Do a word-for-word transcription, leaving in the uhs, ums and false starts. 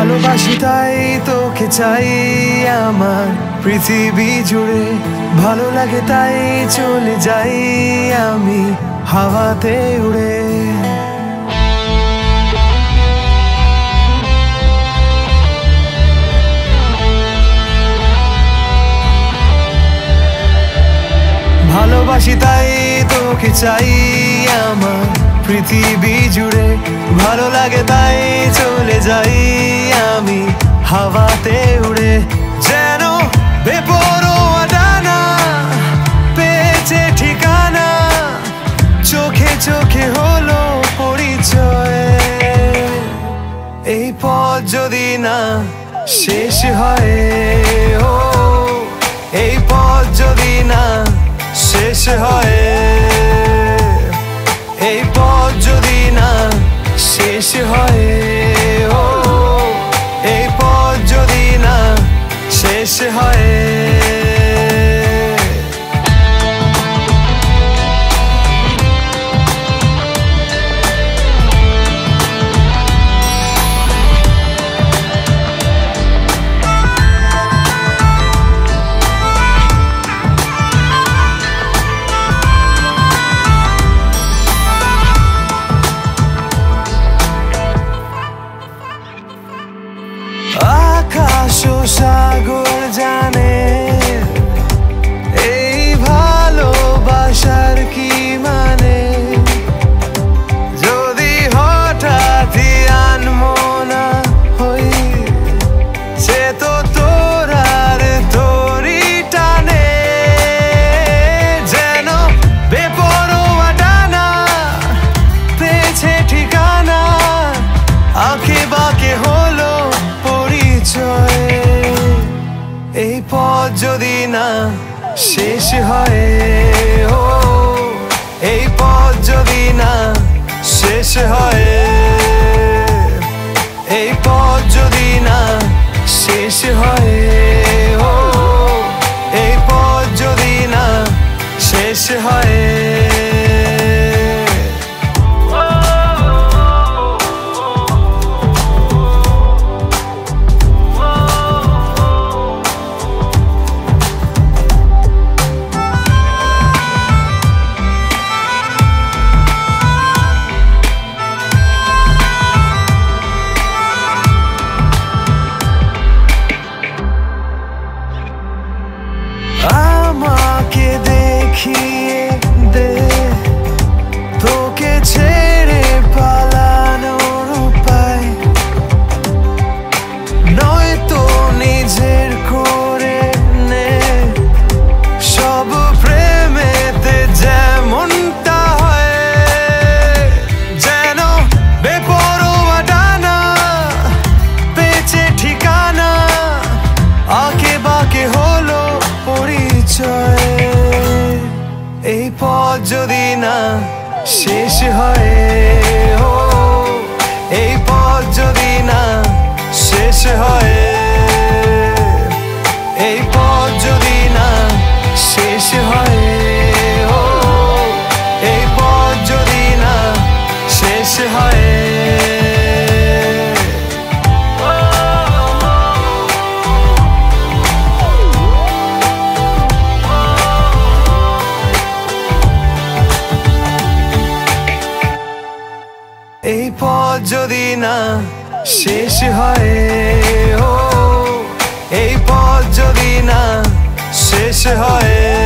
ভালোবাসি তাই তোকে চাই আমার পৃথিবী জুড়ে, ভালো লাগে তাই চলে যাই আমি হাওয়াতে উড়ে। ভালোবাসি তাই তোকে চাই আমার পৃথিবী জুড়ে, ভালো লাগে তাই চলে যাই আমি হাওয়াতে উড়ে। যেন বেপরোয়া ডানা পেয়েছে ঠিকানা, চোখে চোখে হলো পরিচয়। এই পথ যদি না শেষ হয়, ও এই পথ যদি না শেষ হয়, এই পথ যদি না শেষ হয়, ও এই পথ যদি না শেষ হয়। আকাশ ও সাগর জানে এই ভালোবাসার কি মানে, যদি হঠাৎই আনমনা হই সে তো তোর আর তোরই টানে। যেন বেপরোয়া ডানা পেয়েছে ঠিকানা, আঁকে বাঁকে হলো পরিচয়। এই পথ যদি না শেষ হয়, ও এই পথ যদি না শেষ হয়, এই পথ যদি না শেষ হয়, ও এই পথ যদি না শেষ হয়। আমাকে দেখিয়ে দে তোকে ছেড়ে পালানোর উপায়, নয়তো নিজের করে নে সব প্রেমেতে যেমনটা হয়। যেন বেপরোয়া ডানা পেয়েছে ঠিকানা, আঁকে বাঁকে হলো পরিচয়। এই পথ যদি না শেষ হয়, ও এই পথ যদি না শেষ হয়, এই পথ যদি না শেষ হয়, ও এই পথ যদি না শেষ হয়। এই পথ যদি না শেষ হয়, ও এই পথ যদি না শেষ হয়।